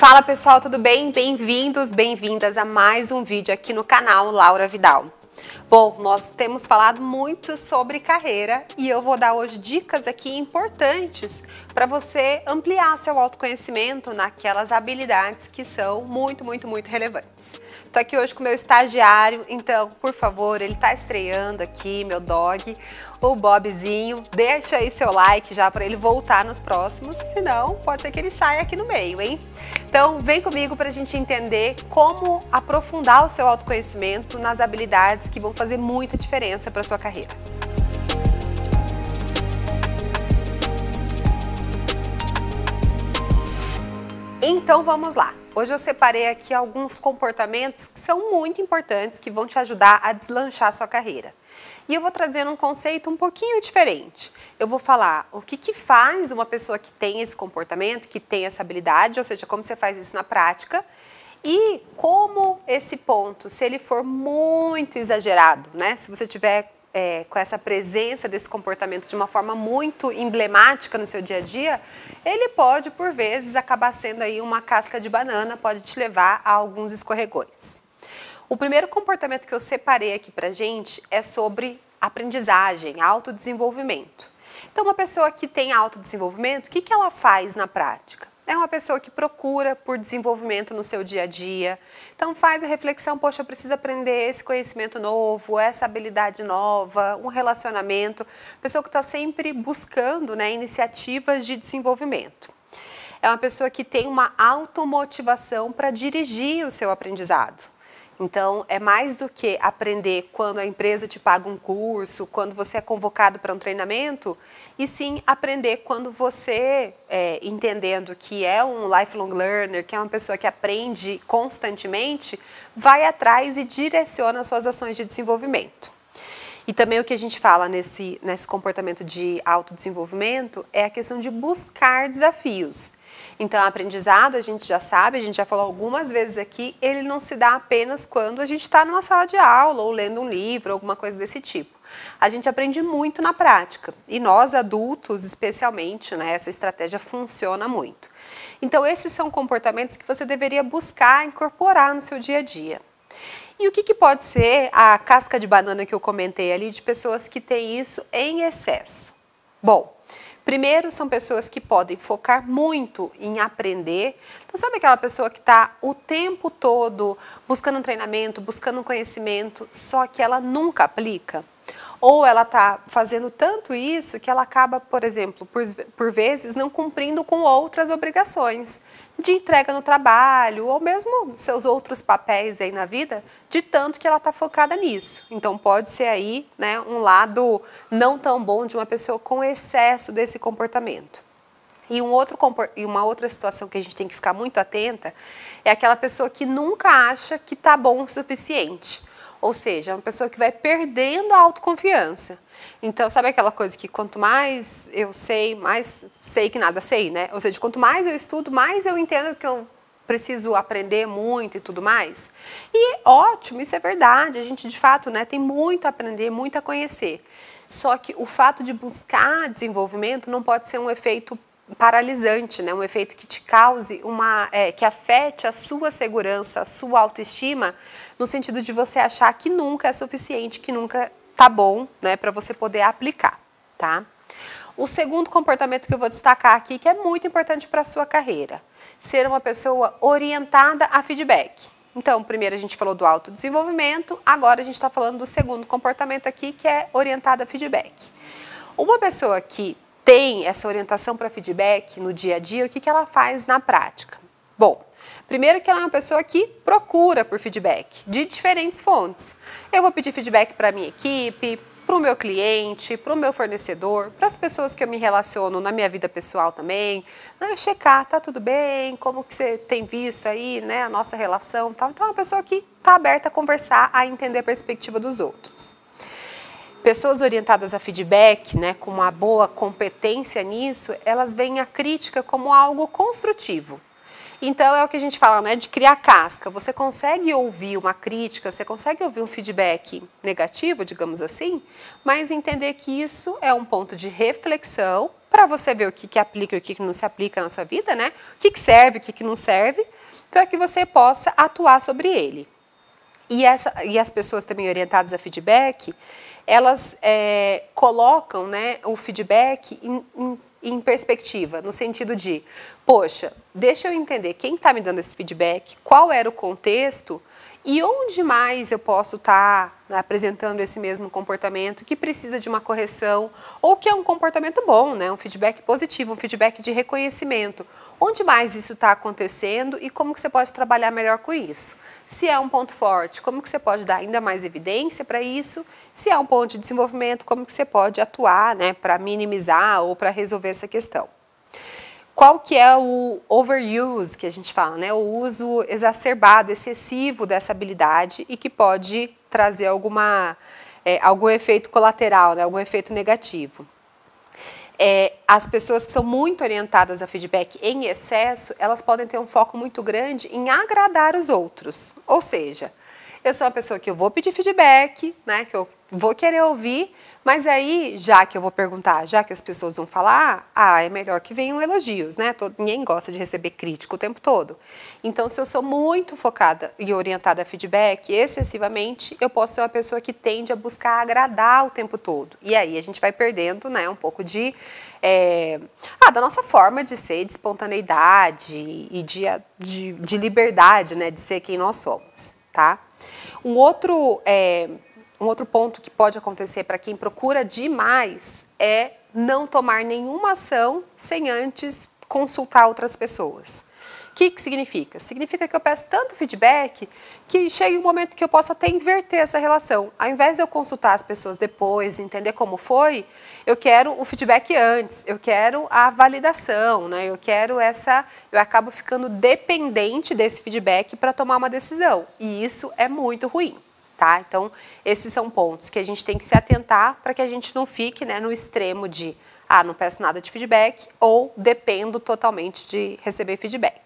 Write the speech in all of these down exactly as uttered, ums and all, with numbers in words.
Fala pessoal, tudo bem? Bem-vindos, bem-vindas a mais um vídeo aqui no canal Laura Vidal. Bom, nós temos falado muito sobre carreira e eu vou dar hoje dicas aqui importantes para você ampliar seu autoconhecimento naquelas habilidades que são muito, muito, muito relevantes. Estou aqui hoje com o meu estagiário, então, por favor, ele está estreando aqui, meu dog, o Bobzinho. Deixa aí seu like já para ele voltar nos próximos, senão pode ser que ele saia aqui no meio, hein? Então, vem comigo para a gente entender como aprofundar o seu autoconhecimento nas habilidades que vão fazer muita diferença para a sua carreira. Então, vamos lá. Hoje eu separei aqui alguns comportamentos que são muito importantes, que vão te ajudar a deslanchar a sua carreira. E eu vou trazer um conceito um pouquinho diferente. Eu vou falar o que, que faz uma pessoa que tem esse comportamento, que tem essa habilidade, ou seja, como você faz isso na prática, e como esse ponto, se ele for muito exagerado, né? Se você tiver é, com essa presença desse comportamento de uma forma muito emblemática no seu dia a dia, ele pode, por vezes, acabar sendo aí uma casca de banana, pode te levar a alguns escorregões. O primeiro comportamento que eu separei aqui pra gente é sobre aprendizagem, autodesenvolvimento. Então, uma pessoa que tem autodesenvolvimento, o que, que ela faz na prática? É uma pessoa que procura por desenvolvimento no seu dia a dia. Então, faz a reflexão, poxa, eu preciso aprender esse conhecimento novo, essa habilidade nova, um relacionamento. Pessoa que está sempre buscando, né, iniciativas de desenvolvimento. É uma pessoa que tem uma automotivação para dirigir o seu aprendizado. Então, é mais do que aprender quando a empresa te paga um curso, quando você é convocado para um treinamento, e sim aprender quando você, é, entendendo que é um lifelong learner, que é uma pessoa que aprende constantemente, vai atrás e direciona suas ações de desenvolvimento. E também o que a gente fala nesse, nesse comportamento de autodesenvolvimento é a questão de buscar desafios. Então, aprendizado, a gente já sabe, a gente já falou algumas vezes aqui, ele não se dá apenas quando a gente está numa sala de aula ou lendo um livro, alguma coisa desse tipo. A gente aprende muito na prática e nós, adultos, especialmente, né, essa estratégia funciona muito. Então, esses são comportamentos que você deveria buscar incorporar no seu dia a dia. E o que, que pode ser a casca de banana que eu comentei ali de pessoas que têm isso em excesso? Bom, primeiro, são pessoas que podem focar muito em aprender. Então, sabe aquela pessoa que está o tempo todo buscando um treinamento, buscando um conhecimento, só que ela nunca aplica? Ou ela está fazendo tanto isso que ela acaba, por exemplo, por, por vezes, não cumprindo com outras obrigações de entrega no trabalho, ou mesmo seus outros papéis aí na vida, de tanto que ela está focada nisso. Então, pode ser aí, né, um lado não tão bom de uma pessoa com excesso desse comportamento. E, um outro, e uma outra situação que a gente tem que ficar muito atenta é aquela pessoa que nunca acha que está bom o suficiente. Ou seja, é uma pessoa que vai perdendo a autoconfiança. Então, sabe aquela coisa que quanto mais eu sei, mais sei que nada sei, né? Ou seja, quanto mais eu estudo, mais eu entendo que eu preciso aprender muito e tudo mais. E ótimo, isso é verdade. A gente, de fato, né, tem muito a aprender, muito a conhecer. Só que o fato de buscar desenvolvimento não pode ser um efeito paralisante, né? Um efeito que te cause uma, é, que afete a sua segurança, a sua autoestima, no sentido de você achar que nunca é suficiente, que nunca tá bom, né, para você poder aplicar, tá? O segundo comportamento que eu vou destacar aqui, que é muito importante para a sua carreira, ser uma pessoa orientada a feedback. Então, primeiro a gente falou do autodesenvolvimento, agora a gente está falando do segundo comportamento aqui, que é orientada a feedback. Uma pessoa que tem essa orientação para feedback no dia a dia, o que, que ela faz na prática? Bom, primeiro que ela é uma pessoa que procura por feedback de diferentes fontes. Eu vou pedir feedback para a minha equipe, para o meu cliente, para o meu fornecedor, para as pessoas que eu me relaciono na minha vida pessoal também, né, checar, tá tudo bem, como que você tem visto aí, né, a nossa relação, tal. Então é uma pessoa que está aberta a conversar, a entender a perspectiva dos outros. Pessoas orientadas a feedback, né, com uma boa competência nisso, elas veem a crítica como algo construtivo. Então, é o que a gente fala, né, de criar casca. Você consegue ouvir uma crítica, você consegue ouvir um feedback negativo, digamos assim, mas entender que isso é um ponto de reflexão para você ver o que, que aplica e o que, que não se aplica na sua vida, né? O que, que serve, o que, que não serve, para que você possa atuar sobre ele. E, essa, e as pessoas também orientadas a feedback, elas é, colocam, né, o feedback em, em, em perspectiva, no sentido de, poxa, deixa eu entender quem está me dando esse feedback, qual era o contexto e onde mais eu posso estar tá, né, apresentando esse mesmo comportamento que precisa de uma correção ou que é um comportamento bom, né, um feedback positivo, um feedback de reconhecimento. Onde mais isso está acontecendo e como que você pode trabalhar melhor com isso? Se é um ponto forte, como que você pode dar ainda mais evidência para isso? Se é um ponto de desenvolvimento, como que você pode atuar, né, para minimizar ou para resolver essa questão? Qual que é o overuse que a gente fala, né? O uso exacerbado, excessivo dessa habilidade e que pode trazer alguma, é, algum efeito colateral, né? Algum efeito negativo. É, as pessoas que são muito orientadas a feedback em excesso, elas podem ter um foco muito grande em agradar os outros. Ou seja, eu sou uma pessoa que eu vou pedir feedback, né, que eu vou querer ouvir, mas aí, já que eu vou perguntar, já que as pessoas vão falar, ah, é melhor que venham elogios, né? Todo, ninguém gosta de receber crítica o tempo todo. Então, se eu sou muito focada e orientada a feedback, excessivamente, eu posso ser uma pessoa que tende a buscar agradar o tempo todo. E aí a gente vai perdendo, né, um pouco de, é, ah, da nossa forma de ser, de espontaneidade e de, de, de liberdade, né, de ser quem nós somos, tá? Um outro... É, Um outro ponto que pode acontecer para quem procura demais é não tomar nenhuma ação sem antes consultar outras pessoas. O que que significa? Significa que eu peço tanto feedback que chega um momento que eu posso até inverter essa relação. Ao invés de eu consultar as pessoas depois, entender como foi, eu quero o feedback antes, eu quero a validação, né? Eu quero essa... Eu acabo ficando dependente desse feedback para tomar uma decisão. E isso é muito ruim. Tá? Então, esses são pontos que a gente tem que se atentar para que a gente não fique, né, no extremo de, ah, não peço nada de feedback ou dependo totalmente de receber feedback.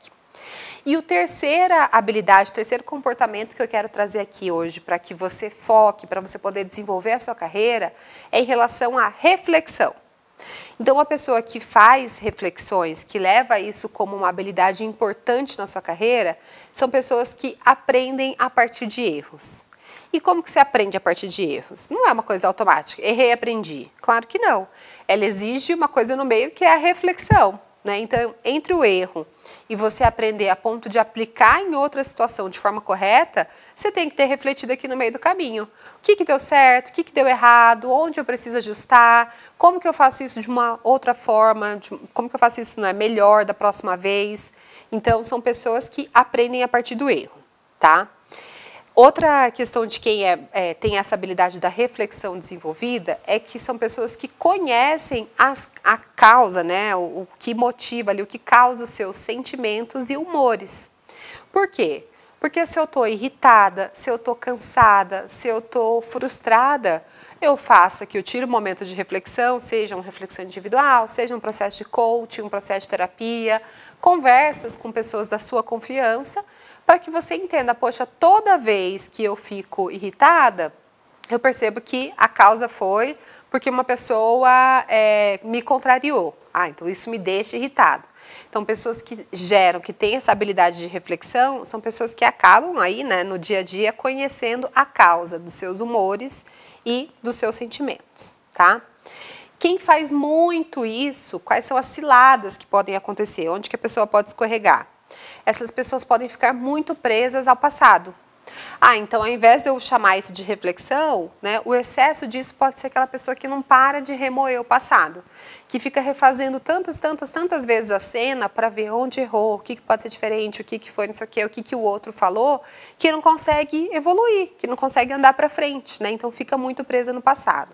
E o terceira habilidade, o terceiro comportamento que eu quero trazer aqui hoje para que você foque, para você poder desenvolver a sua carreira, é em relação à reflexão. Então, uma pessoa que faz reflexões, que leva isso como uma habilidade importante na sua carreira, são pessoas que aprendem a partir de erros. E como que você aprende a partir de erros? Não é uma coisa automática. Errei e aprendi. Claro que não. Ela exige uma coisa no meio que é a reflexão, né? Então, entre o erro e você aprender a ponto de aplicar em outra situação de forma correta, você tem que ter refletido aqui no meio do caminho. O que que deu certo? O que que deu errado? Onde eu preciso ajustar? Como que eu faço isso de uma outra forma? De, como que eu faço isso, né, melhor da próxima vez? Então, são pessoas que aprendem a partir do erro, tá? Outra questão de quem é, é, tem essa habilidade da reflexão desenvolvida é que são pessoas que conhecem as, a causa, né, o, o que motiva ali, o que causa os seus sentimentos e humores. Por quê? Porque se eu estou irritada, se eu estou cansada, se eu estou frustrada, eu faço aqui, eu tiro um momento de reflexão, seja uma reflexão individual, seja um processo de coaching, um processo de terapia, conversas com pessoas da sua confiança, para que você entenda, poxa, toda vez que eu fico irritada, eu percebo que a causa foi porque uma pessoa é, me contrariou. Ah, então isso me deixa irritado. Então, pessoas que geram, que têm essa habilidade de reflexão, são pessoas que acabam aí, né, no dia a dia, conhecendo a causa dos seus humores e dos seus sentimentos, tá? Quem faz muito isso, quais são as ciladas que podem acontecer? Onde que a pessoa pode escorregar? Essas pessoas podem ficar muito presas ao passado. Ah, então ao invés de eu chamar isso de reflexão, né, o excesso disso pode ser aquela pessoa que não para de remoer o passado, que fica refazendo tantas, tantas, tantas vezes a cena para ver onde errou, o que, que pode ser diferente, o que, que foi não sei o que, o que, que o outro falou, que não consegue evoluir, que não consegue andar para frente, né? Então fica muito presa no passado.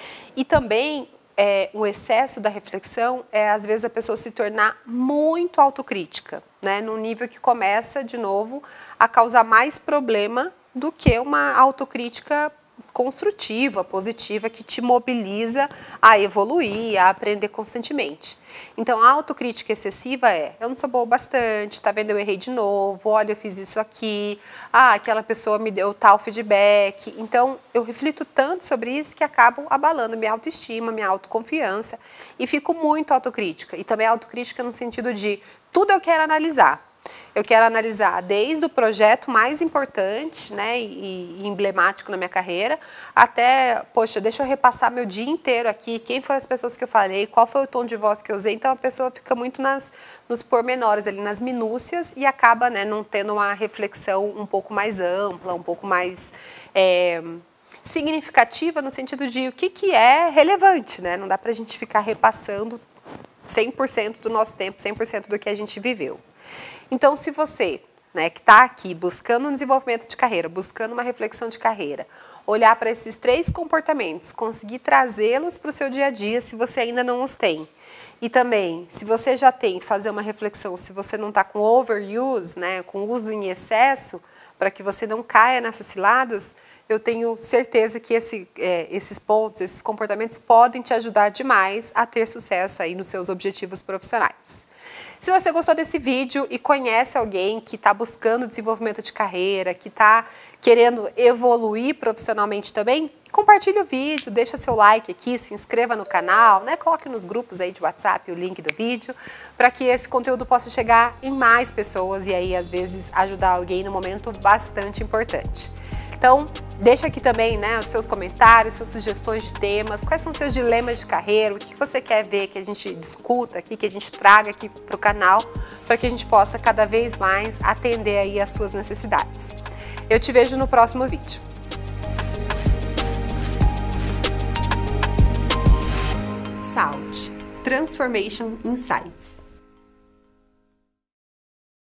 E também É, o excesso da reflexão é, às vezes, a pessoa se tornar muito autocrítica, né? Num nível que começa, de novo, a causar mais problema do que uma autocrítica construtiva, positiva, que te mobiliza a evoluir, a aprender constantemente. Então, a autocrítica excessiva é, eu não sou boa o bastante, tá vendo, eu errei de novo, olha, eu fiz isso aqui, ah, aquela pessoa me deu tal feedback. Então, eu reflito tanto sobre isso que acabo abalando minha autoestima, minha autoconfiança e fico muito autocrítica. E também autocrítica no sentido de tudo eu quero analisar. Eu quero analisar desde o projeto mais importante, né, e, e emblemático na minha carreira, até, poxa, deixa eu repassar meu dia inteiro aqui, quem foram as pessoas que eu falei, qual foi o tom de voz que eu usei. Então a pessoa fica muito nas, nos pormenores, ali nas minúcias, e acaba, né, não tendo uma reflexão um pouco mais ampla, um pouco mais é, significativa, no sentido de o que, que é relevante, né? Não dá pra gente ficar repassando cem por cento do nosso tempo, cem por cento do que a gente viveu. Então, se você, né, que está aqui buscando um desenvolvimento de carreira, buscando uma reflexão de carreira, olhar para esses três comportamentos, conseguir trazê-los para o seu dia a dia, se você ainda não os tem. E também, se você já tem, fazer uma reflexão, se você não está com overuse, né, com uso em excesso, para que você não caia nessas ciladas, eu tenho certeza que esse, é, esses pontos, esses comportamentos podem te ajudar demais a ter sucesso aí nos seus objetivos profissionais. Se você gostou desse vídeo e conhece alguém que está buscando desenvolvimento de carreira, que está querendo evoluir profissionalmente também, compartilhe o vídeo, deixa seu like aqui, se inscreva no canal, né? Coloque nos grupos aí de WhatsApp o link do vídeo, para que esse conteúdo possa chegar em mais pessoas e aí, às vezes, ajudar alguém num momento bastante importante. Então, deixa aqui também, né, os seus comentários, suas sugestões de temas, quais são os seus dilemas de carreira, o que você quer ver que a gente discuta aqui, que a gente traga aqui para o canal, para que a gente possa cada vez mais atender aí as suas necessidades. Eu te vejo no próximo vídeo. SALT, Transformation Insights.